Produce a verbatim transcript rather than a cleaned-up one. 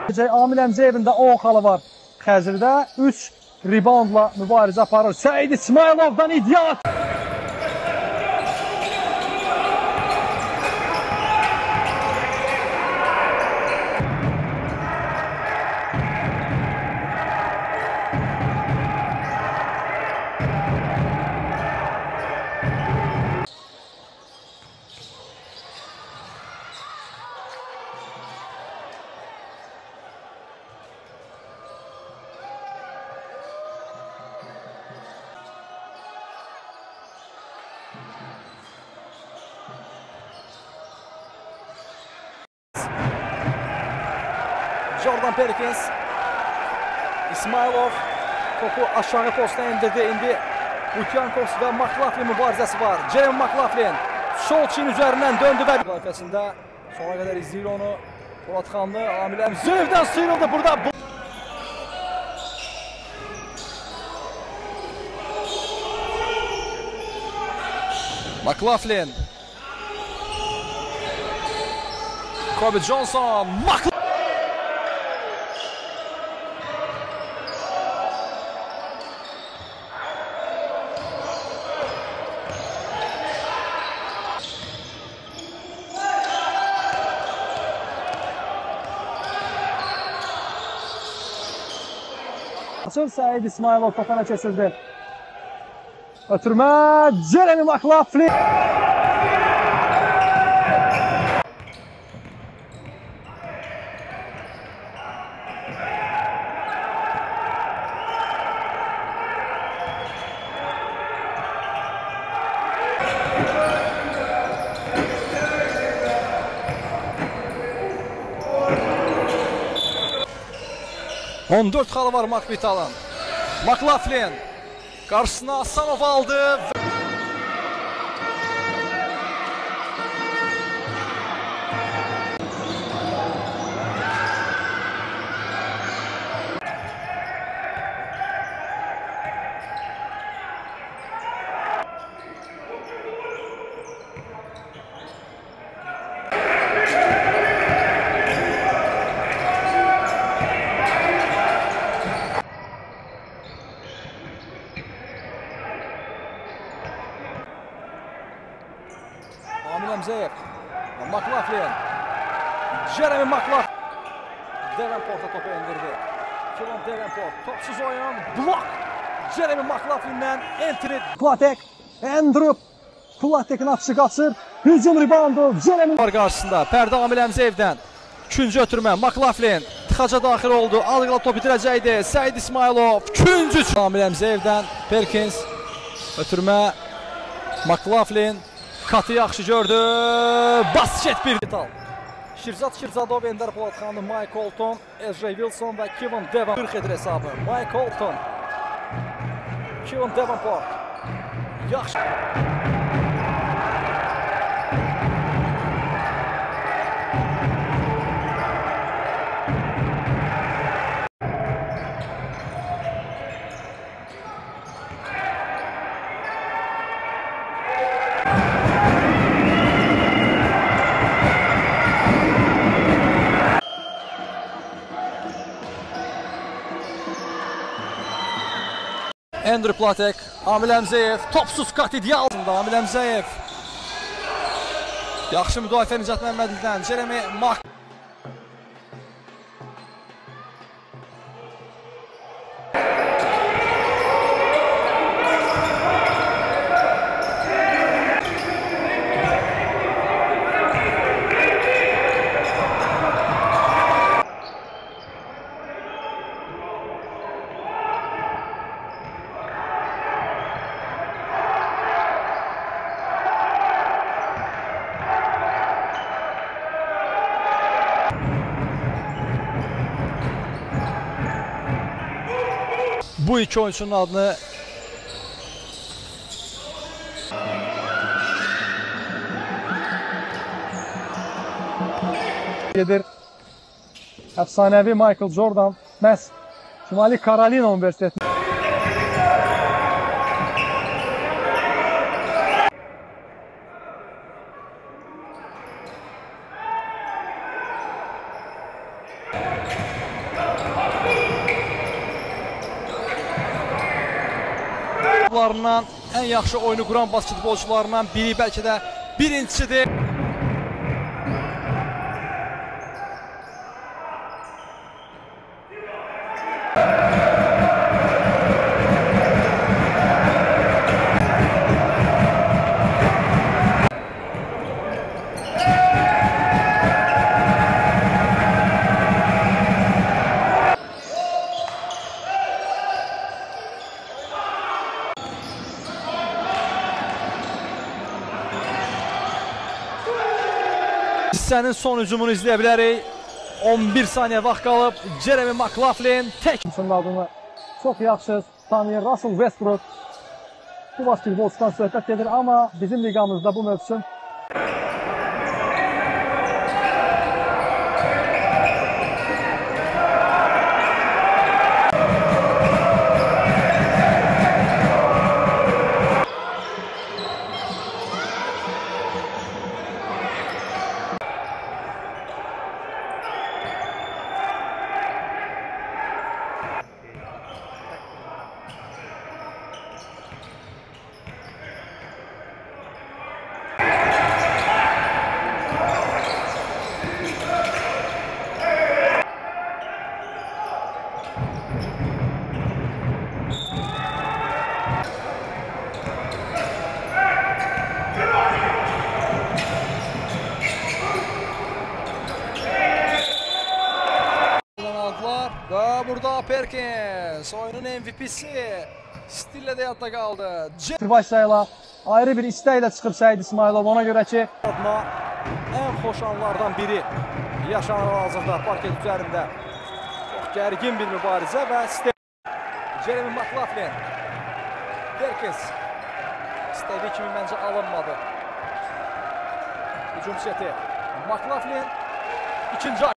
Amil Əmzəyevin də on xalı var Xəzrdə. üç reboundla mübarizə aparır. Səid İsmayılovdan ideal. Jordan Perkins, İsmailov topu aşağı posta indirdi. İndi Butyankos ve McLaughlin mübarizəsi var. Jeremy McLaughlin sol çin üzerinden döndü ve müdafiəsində sona kadar izləyir onu. Polatxanlı Amil Əmzəyevdən sıyrıldı burada. McLaughlin, Kobe Johnson, McLaughlin. Səid İsmayılov topana kesildi. Ötürmə Jeremy McLaughlin. on dörd xalı var Makvital'ın. McLaughlin karşısına Asanov aldı. Amil Əmzəyev, McLaughlin, Jeremy McLaughlin. Davenport'a topu indirdi. Kevin Davenport, topsuz oyun, blok. Jeremy McLaughlin'den entry. Platek, Andrew Platek'in atışı qaçır. Hücum reboundu, Jeremy var qarşısında. Pərdə Amil Əmzəyevdən. İkinci ötürmə, McLaughlin tıxaca daxil oldu. Alqıla top itirəcəkdi. Səid İsmayılov, ikinci. Amil Əmzəyevdən Perkins. Ötürmə, McLaughlin. Katı yaxşı gördü. Basket bir. Şirzat Şirzadov, Ender Polatxanlı, Mike Colton, Ezra Wilson ve Kevin Davenport. kırk edir hesabı. Mike Colton, Kevin Davenport. Yaxşı. Andrew Platek, Amil Əmzəyev, topsuz kat ideal. Amil Əmzəyev. Yaxşı müdafiə Nicat Məmmədlidən, Jeremy Mak. Bu iki oyuncunun adını gedir. Efsanevi Michael Jordan məhz Şimali Karolina Universiteti. zamanlarından ən yaxşı oyunu quran basketbolçularından biri, bəlkə də birincisidir. Hissənin son hücumunu izləyə bilərik. on bir saniyə vaxt qalıb. Jeremy McLaughlin tək. Kimsin adını çox yaxşı tanıyır. Russell Westbrook bu basketbolçudan söhbət edir, amma bizim liqamızda bu mövsüm və burada Perkins oyunun M V P'si stillə də yadda qaldı. Başlayla ayrı bir istəklə çıxıb Səid İsmailov, ona görə ki adına ən xoş anlardan biri yaşanır hazırda parket üzərində. Çox gərgin bir mübarizə və Jeremy McLaughlin Perkins istədiyi kimi məncə alınmadı. Hücum seti McLaughlin ikinci